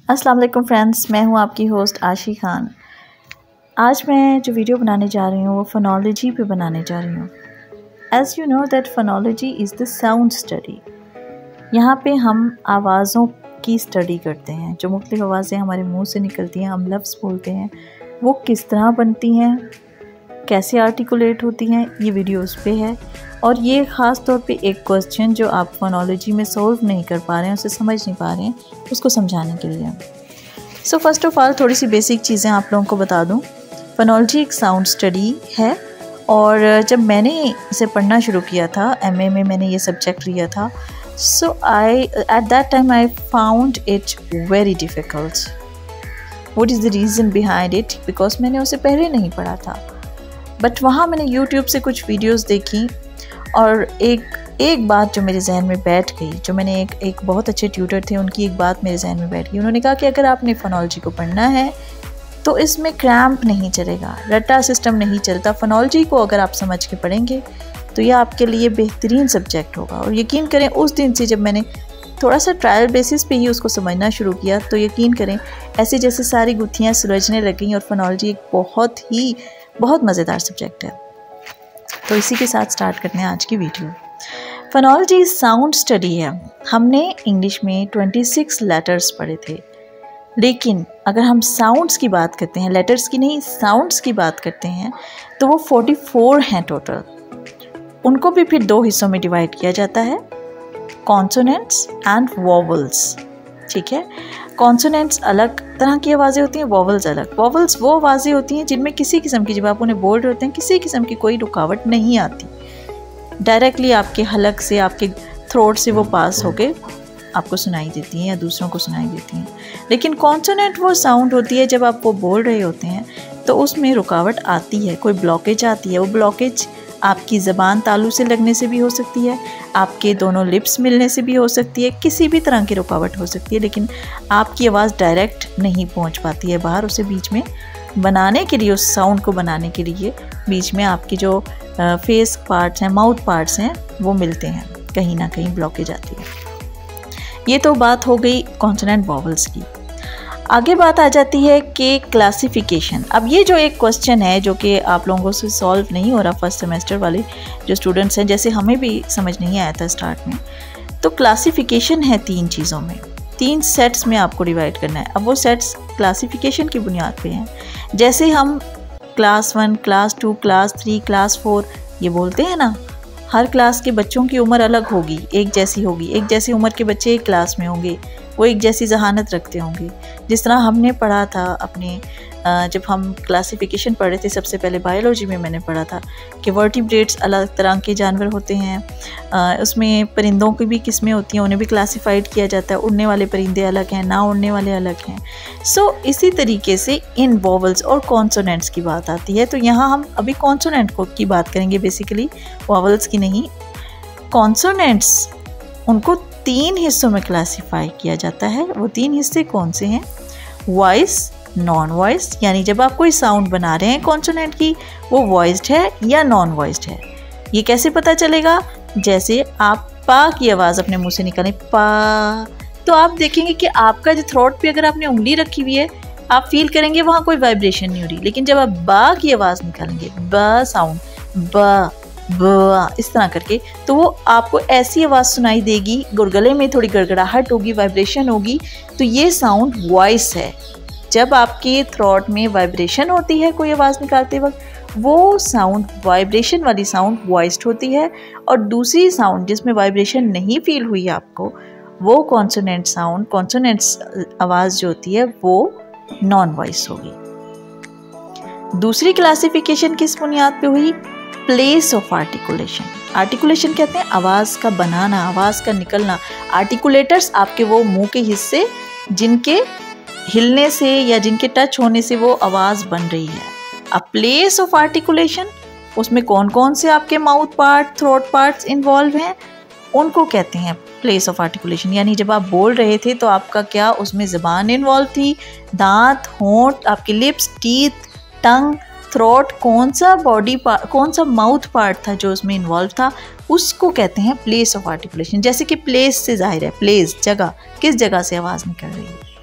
अस्सलाम वालेकुम फ्रेंड्स, मैं हूं आपकी होस्ट आशी खान। आज मैं जो वीडियो बनाने जा रही हूं वो फोनोलॉजी पे बनाने जा रही हूं। As you know that phonology is the sound study. यहाँ पे हम आवाज़ों की स्टडी करते हैं। जो मुख्तलिफ़ आवाज़ें हमारे मुंह से निकलती हैं, हम लफ्ज़ बोलते हैं, वो किस तरह बनती हैं, कैसे आर्टिकुलेट होती हैं, ये वीडियो उस पे है। और ये ख़ास तौर पे एक क्वेश्चन जो आप फोनोलॉजी में सॉल्व नहीं कर पा रहे हैं, उसे समझ नहीं पा रहे हैं, उसको समझाने के लिए। सो फर्स्ट ऑफ़ ऑल थोड़ी सी बेसिक चीज़ें आप लोगों को बता दूं। फोनोलॉजी एक साउंड स्टडी है और जब मैंने इसे पढ़ना शुरू किया था, एमए में मैंने ये सब्जेक्ट लिया था, so at that time I found it very difficult. What is the reason behind it? Because मैंने उसे पहले नहीं पढ़ा था, बट वहाँ मैंने यूट्यूब से कुछ वीडियोस देखी और एक बात जो मेरे जहन में बैठ गई, जो मैंने एक बहुत अच्छे ट्यूटर थे, उनकी एक बात मेरे जहन में बैठ गई। उन्होंने कहा कि अगर आपने फोनोलॉजी को पढ़ना है तो इसमें क्रैम्प नहीं चलेगा, रट्टा सिस्टम नहीं चलता। फोनोलॉजी को अगर आप समझ के पढ़ेंगे तो यह आपके लिए बेहतरीन सब्जेक्ट होगा। और यकीन करें, उस दिन से जब मैंने थोड़ा सा ट्रायल बेसिस पे ही उसको समझना शुरू किया, तो यकीन करें ऐसे जैसे सारी गुत्थियाँ सुलझने लग गई और फोनोलॉजी एक बहुत मज़ेदार सब्जेक्ट है। तो इसी के साथ स्टार्ट करते हैं आज की वीडियो। फोनोलॉजी साउंड स्टडी है। हमने इंग्लिश में 26 लेटर्स पढ़े थे, लेकिन अगर हम साउंड्स की बात करते हैं, लेटर्स की नहीं, साउंड्स की बात करते हैं, तो वो 44 हैं टोटल। उनको भी फिर दो हिस्सों में डिवाइड किया जाता है, कॉन्सोनेंट्स एंड वोवल्स। ठीक है, कॉन्सोनेंट्स अलग तरह की आवाज़ें होती हैं, वोवल्स अलग। वोवल्स वो आवाज़ें होती हैं जिनमें किसी किस्म की, जब आप उन्हें बोल रहे होते हैं, किसी किस्म की कोई रुकावट नहीं आती, डायरेक्टली आपके हलक से, आपके थ्रोट से वो पास होके आपको सुनाई देती हैं या दूसरों को सुनाई देती हैं। लेकिन कॉन्सोनेंट वो साउंड होती है जब आप वो बोल रहे होते हैं तो उसमें रुकावट आती है, कोई ब्लॉकेज आती है। वो ब्लॉकेज आपकी ज़बान तालू से लगने से भी हो सकती है, आपके दोनों लिप्स मिलने से भी हो सकती है, किसी भी तरह की रुकावट हो सकती है, लेकिन आपकी आवाज़ डायरेक्ट नहीं पहुंच पाती है बाहर। उसे बीच में बनाने के लिए, उस साउंड को बनाने के लिए बीच में आपकी जो फेस पार्ट्स हैं, माउथ पार्ट्स हैं, वो मिलते हैं, कहीं ना कहीं ब्लॉकेज आती है। ये तो बात हो गई कॉन्सोनेंट वोवल्स की। आगे बात आ जाती है कि क्लासिफिकेशन। अब ये जो एक क्वेश्चन है जो कि आप लोगों से सॉल्व नहीं हो रहा, फर्स्ट सेमेस्टर वाले जो स्टूडेंट्स हैं, जैसे हमें भी समझ नहीं आया था स्टार्ट में। तो क्लासिफिकेशन है 3 चीज़ों में, 3 सेट्स में आपको डिवाइड करना है। अब वो सेट्स क्लासिफिकेशन की बुनियाद पे हैं। जैसे हम क्लास 1, क्लास 2, क्लास 3, क्लास 4 ये बोलते हैं ना, हर क्लास के बच्चों की उम्र अलग होगी, एक जैसी होगी। एक जैसी उम्र के बच्चे एक क्लास में होंगे, वो एक जैसी जहानत रखते होंगे। जिस तरह हमने पढ़ा था अपने जब हम क्लासिफिकेशन पढ़ रहे थे, सबसे पहले बायोलॉजी में मैंने पढ़ा था कि वर्टिब्रेट्स अलग तरह के जानवर होते हैं, उसमें परिंदों की भी किस्में होती हैं, उन्हें भी क्लासिफाइड किया जाता है। उड़ने वाले परिंदे अलग हैं, ना उड़ने वाले अलग हैं। सो इसी तरीके से इन वोवल्स और कॉन्सोनेंट्स की बात आती है। तो यहाँ हम अभी कॉन्सोनेंट की बात करेंगे बेसिकली, वोवल्स की नहीं। कॉन्सोनेंट्स, उनको 3 हिस्सों में क्लासिफाई किया जाता है। वो 3 हिस्से कौन से हैं? वॉइस, नॉन वॉइस्ड, यानी जब आप कोई साउंड बना रहे हैं कॉन्सोनेंट की, वो वॉइस्ड है या नॉन वॉइस्ड है। ये कैसे पता चलेगा? जैसे आप पा की आवाज़ अपने मुंह से निकालें, पा, तो आप देखेंगे कि आपका जो थ्रोट पे अगर आपने उंगली रखी हुई है, आप फील करेंगे वहाँ कोई वाइब्रेशन नहीं हो रही। लेकिन जब आप बा की आवाज़ निकालेंगे, बा साउंड, बा बा, इस तरह करके, तो वो आपको ऐसी आवाज़ सुनाई देगी, गले में थोड़ी गड़गड़ाहट होगी, वाइब्रेशन होगी, तो ये साउंड वॉइस है। जब आपके थ्रोट में वाइब्रेशन होती है कोई आवाज़ निकालते वक्त, वो साउंड, वाइब्रेशन वाली साउंड वॉइस्ड होती है। और दूसरी साउंड जिसमें वाइब्रेशन नहीं फील हुई आपको, वो कॉन्सोनेंट साउंड, कॉन्सोनेंट्स आवाज़ जो होती है, वो नॉन वॉइस होगी। दूसरी क्लासिफिकेशन किस बुनियाद पे हुई? Place of articulation. आर्टिकुलेशन कहते हैं आवाज़ का बनाना, आवाज़ का निकलना। आर्टिकुलेटर्स आपके वो मुंह के हिस्से जिनके हिलने से या जिनके टच होने से वो आवाज़ बन रही है। अब प्लेस ऑफ आर्टिकुलेशन, उसमें कौन कौन से आपके mouth part, throat parts involve हैं, उनको कहते हैं प्लेस ऑफ आर्टिकुलेशन। यानी जब आप बोल रहे थे तो आपका क्या उसमें ज़बान इन्वॉल्व थी, दांत, होंठ, आपके लिप्स, टीथ, टंग, थ्रोट, कौन सा बॉडी पार्ट, कौन सा माउथ पार्ट था जो उसमें इन्वॉल्व था, उसको कहते हैं प्लेस ऑफ आर्टिकुलेशन। जैसे कि प्लेस से जाहिर है, प्लेस जगह, किस जगह से आवाज़ निकल रही है।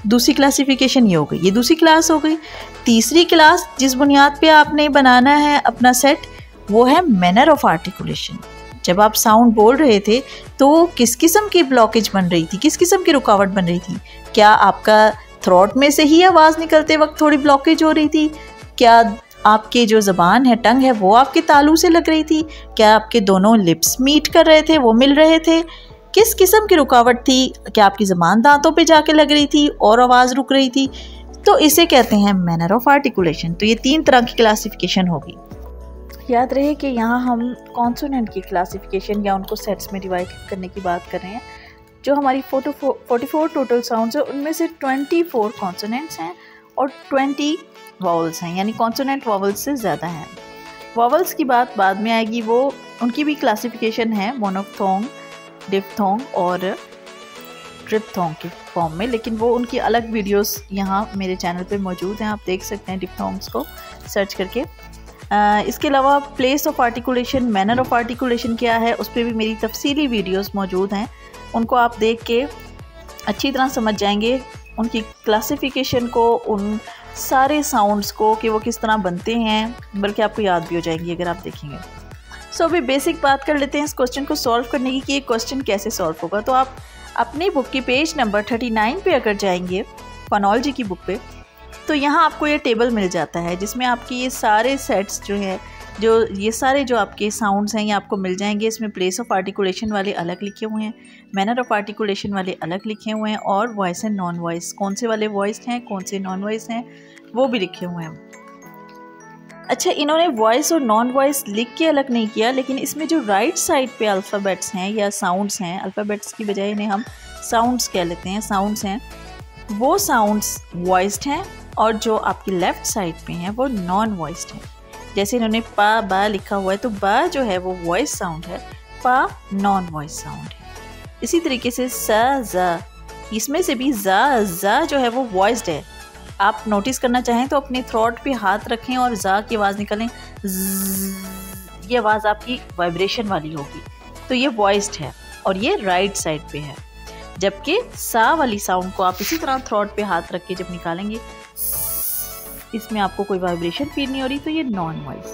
दूसरी क्लासिफिकेशन ये हो गई, ये दूसरी क्लास हो गई। तीसरी क्लास जिस बुनियाद पे आपने बनाना है अपना सेट, वो है मैनर ऑफ आर्टिकुलेशन। जब आप साउंड बोल रहे थे तो किस किस्म की ब्लॉकेज बन रही थी, किस किस्म की रुकावट बन रही थी? क्या आपका थ्रोट में से ही आवाज़ निकलते वक्त थोड़ी ब्लॉकेज हो रही थी? क्या आपके जो ज़बान है, टंग है, वो आपके तालू से लग रही थी? क्या आपके दोनों लिप्स मीट कर रहे थे, वो मिल रहे थे? किस किस्म की रुकावट थी? क्या आपकी ज़बान दांतों पे जाके लग रही थी और आवाज़ रुक रही थी? तो इसे कहते हैं मैनर ऑफ आर्टिकुलेशन। तो ये 3 तरह की क्लासिफिकेशन होगी। याद रहे कि यहाँ हम कॉन्सोनेंट की क्लासिफिकेशन या उनको सेट्स में डिवाइड करने की बात कर रहे हैं। जो हमारी 44 टोटल साउंड्स हैं, उनमें से 24 कॉन्सोनेंट्स हैं और 20 वॉवल्स हैं, यानी कॉन्सोनेंट वॉवल्स से ज़्यादा हैं। वॉवल्स की बात बाद में आएगी, वो उनकी भी क्लासिफिकेशन है मोनोफ्थोंग, डिप्थोंग और ट्रिप्थोंग के फॉर्म में, लेकिन वो उनकी अलग वीडियोस यहाँ मेरे चैनल पे मौजूद हैं, आप देख सकते हैं डिप्थोंग्स को सर्च करके। इसके अलावा place of articulation, manner of articulation क्या है, उस पर भी मेरी तफसीली वीडियोस मौजूद हैं। उनको आप देख के अच्छी तरह समझ जाएंगे उनकी क्लासिफिकेशन को, उन सारे साउंड्स को कि वो किस तरह बनते हैं, बल्कि आपको याद भी हो जाएंगी अगर आप देखेंगे। सो अभी बेसिक बात कर लेते हैं इस क्वेश्चन को सॉल्व करने की कि ये क्वेश्चन कैसे सॉल्व होगा। तो आप अपनी बुक की पेज नंबर 39 पे अगर जाएंगे, फोनोलॉजी की बुक पे, तो यहाँ आपको ये टेबल मिल जाता है जिसमें आपकी ये सारे सेट्स जो है, जो ये सारे जो आपके साउंड्स हैं, ये आपको मिल जाएंगे। इसमें प्लेस ऑफ आर्टिकुलेशन वाले अलग लिखे हुए हैं, मैनर ऑफ आर्टिकुलेशन वाले अलग लिखे हुए हैं, और वॉइस एंड नॉन वॉइस, कौन से वाले वॉइस हैं, कौन से नॉन वॉइस हैं, वो भी लिखे हुए हैं। अच्छा, इन्होंने वॉइस और नॉन वॉइस लिख के अलग नहीं किया, लेकिन इसमें जो राइट साइड पे अल्फ़ाबेट्स हैं या साउंड्स हैं, अल्फ़ाबेट्स की बजाय इन्हें हम साउंड्स कह लेते हैं, साउंड्स हैं, वो साउंड्स वॉइस्ड हैं, और जो आपकी लेफ़्ट साइड पे हैं वो नॉन वॉइस्ड हैं। जैसे इन्होंने पा बा लिखा हुआ है, तो बा जो है वो वॉइस साउंड है, पा नॉन वॉइस साउंड है। इसी तरीके से सा ज़ा, इसमें से भी ज़ा जो है वो वॉइस्ड है। आप नोटिस करना चाहें तो अपने थ्रोट पे हाथ रखें और ज़ा की आवाज़ निकालें, ये आवाज़ आपकी वाइब्रेशन वाली होगी, तो ये वॉइस्ड है और ये राइट साइड पे है। जबकि सा वाली साउंड को आप इसी तरह थ्रोट पे हाथ रख के जब निकालेंगे, इसमें आपको कोई वाइब्रेशन फील नहीं हो रही, तो ये नॉन वॉइस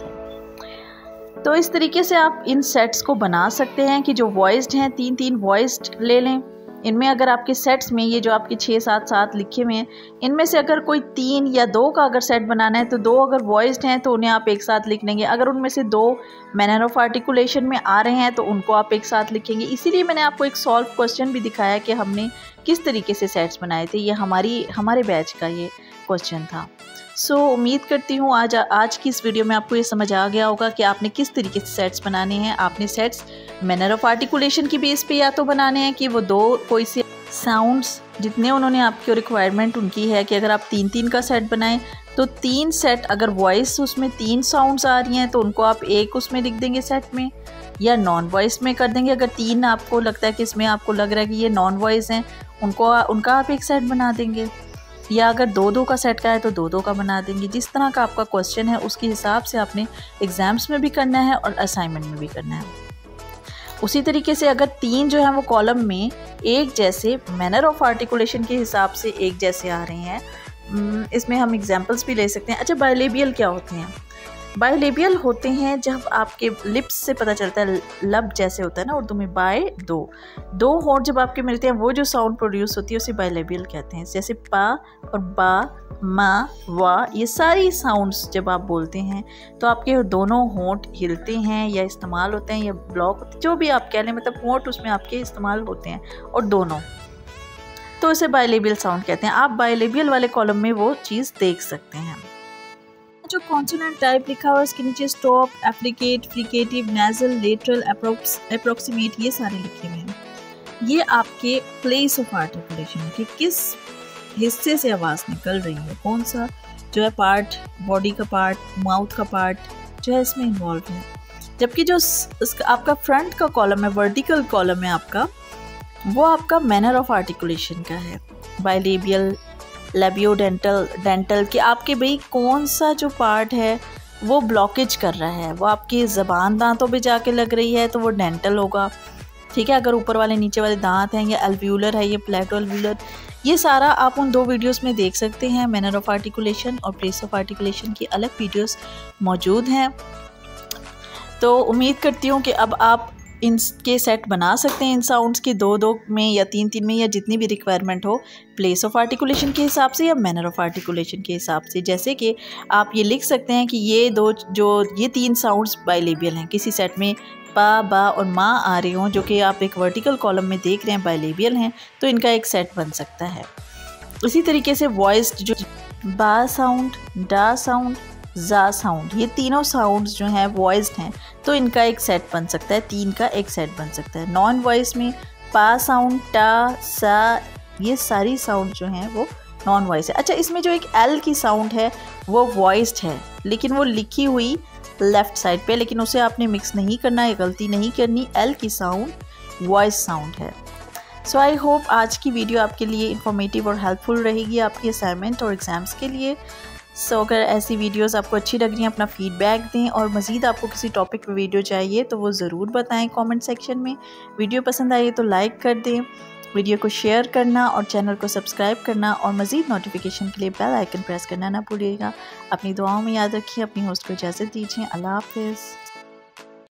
है। तो इस तरीके से आप इन सेट्स को बना सकते हैं कि जो वॉइस्ड हैं, 3-3 वॉइस्ड ले लें। इनमें अगर आपके सेट्स में ये जो आपके 6-7 लिखे हुए हैं, इनमें से अगर कोई 3 या 2 का अगर सेट बनाना है, तो 2 अगर वॉइस्ड हैं तो उन्हें आप एक साथ लिख लेंगे। अगर उनमें से 2 मैनर ऑफ आर्टिकुलेशन में आ रहे हैं तो उनको आप एक साथ लिखेंगे। इसीलिए मैंने आपको एक सॉल्व क्वेश्चन भी दिखाया कि हमने किस तरीके से सेट्स बनाए थे। ये हमारे बैच का ये क्वेश्चन था। सो उम्मीद करती हूँ आज की इस वीडियो में आपको ये समझ आ गया होगा कि आपने किस तरीके से सेट्स बनाने हैं। आपने सेट्स मैनर ऑफ आर्टिकुलेशन की बेस पे या तो बनाने हैं कि वो 2 कोई से साउंड्स, जितने उन्होंने आपकी रिक्वायरमेंट उनकी है कि अगर आप 3-3 का सेट बनाएं तो 3 सेट, अगर वॉइस उसमें 3 साउंड्स आ रही हैं तो उनको आप एक उसमें लिख देंगे सेट में, या नॉन वॉइस में कर देंगे। अगर 3 आपको लगता है कि इसमें आपको लग रहा है कि ये नॉन वॉइस हैं, उनका आप एक सेट बना देंगे, या अगर 2-2 का सेट का है तो 2-2 का बना देंगे। जिस तरह का आपका क्वेश्चन है उसके हिसाब से आपने एग्ज़ाम्स में भी करना है और असाइनमेंट में भी करना है। उसी तरीके से अगर 3 जो हैं वो कॉलम में एक जैसे मैनर ऑफ आर्टिकुलेशन के हिसाब से एक जैसे आ रहे हैं, इसमें हम एग्जांपल्स भी ले सकते हैं। अच्छा, बायलेबियल क्या होते हैं? बायलेबियल होते हैं जब आपके लिप्स से पता चलता है, लब जैसे होता है ना उर्दू में, बाय दो होंठ जब आपके मिलते हैं, वो जो साउंड प्रोड्यूस होती है उसे बायलेबियल कहते हैं। जैसे पा और बा, मा, वा, ये सारी साउंड्स जब आप बोलते हैं तो आपके दोनों होंठ हिलते हैं या इस्तेमाल होते हैं या ब्लॉक होते हैं, जो भी आप कह लें, मतलब होंठ उसमें आपके इस्तेमाल होते हैं और दोनों, तो इसे बायलेबियल साउंड कहते हैं। आप बायलेबियल वाले कॉलम में वो चीज़ देख सकते हैं। जो कॉन्सोनेंट टाइप लिखा हुआ है उसके नीचे stop, affricate, fricative, nasal, lateral, approximate, ये सारे लिखे हुए हैं। ये आपके प्लेस ऑफ आर्टिकुलेशन है कि किस हिस्से से आवाज़ निकल रही है, कौन सा जो है पार्ट, बॉडी का पार्ट, माउथ का पार्ट जो है इसमें इन्वॉल्व है। जबकि जो आपका फ्रंट का कॉलम है, वर्टिकल कॉलम है आपका, वो आपका मैनर ऑफ आर्टिकुलेशन का है। बायलेबियल, लेबियोडेंटल, डेंटल, कि आपके भाई कौन सा जो पार्ट है वो ब्लॉकेज कर रहा है, वो आपकी ज़बान दांतों पे जाके लग रही है तो वो डेंटल होगा, ठीक है। अगर ऊपर वाले नीचे वाले दांत हैं, या अल्वियोलर है, ये प्लेटो अल्वियोलर, ये सारा आप उन 2 वीडियोस में देख सकते हैं। मैनर ऑफ आर्टिकुलेशन और प्लेस ऑफ आर्टिकुलेशन की अलग वीडियोस मौजूद हैं। तो उम्मीद करती हूँ कि अब आप इनके सेट बना सकते हैं इन साउंड्स के 2-2 में या 3-3 में, या जितनी भी रिक्वायरमेंट हो, प्लेस ऑफ आर्टिकुलेशन के हिसाब से या मैनर ऑफ आर्टिकुलेशन के हिसाब से। जैसे कि आप ये लिख सकते हैं कि ये 3 साउंड्स बाइलेबियल हैं। किसी सेट में पा, बा और मा आ रही हों, जो कि आप एक वर्टिकल कॉलम में देख रहे हैं, बाइलेबियल हैं, तो इनका एक सेट बन सकता है। इसी तरीके से वॉइस्ड जो बा साउंड, डा साउंड, जा साउंड, ये तीनों साउंड्स जो हैं वॉइस्ड हैं, तो इनका एक सेट बन सकता है, 3 का एक सेट बन सकता है। नॉन वॉइस में पा साउंड, टा, सा, ये सारी साउंड जो हैं वो नॉन वॉइस है। अच्छा, इसमें जो एक एल की साउंड है वो वॉइस्ड है, लेकिन वो लिखी हुई लेफ़्ट साइड पे, लेकिन उसे आपने मिक्स नहीं करना है, गलती नहीं करनी। एल की साउंड वॉइस साउंड है। सो आई होप आज की वीडियो आपके लिए इन्फॉर्मेटिव और हेल्पफुल रहेगी आपकी असाइनमेंट और एग्ज़ाम्स के लिए। सो अगर ऐसी वीडियोस आपको अच्छी लग रही हैं, अपना फीडबैक दें, और मज़ीद आपको किसी टॉपिक पे वीडियो चाहिए तो वो ज़रूर बताएं कमेंट सेक्शन में। वीडियो पसंद आई तो लाइक कर दें, वीडियो को शेयर करना और चैनल को सब्सक्राइब करना, और मज़ीद नोटिफिकेशन के लिए बेल आइकन प्रेस करना ना भूलिएगा। अपनी दुआओं में याद रखिए। अपनी होस्ट को इजाज़त दीजिए। अल्लाह हाफ़िज़।